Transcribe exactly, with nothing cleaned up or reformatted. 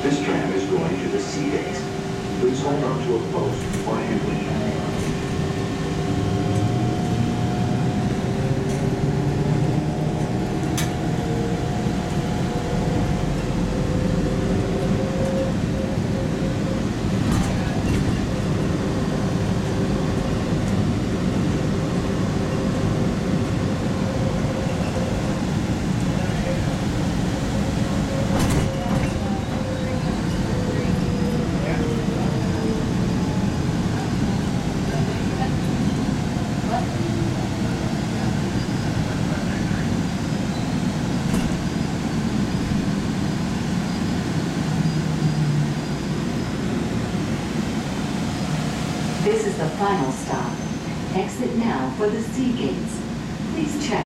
This tram is going to the sea gates. Please hold on to a post or handling. This is the final stop. Exit now for the sea gates. Please check.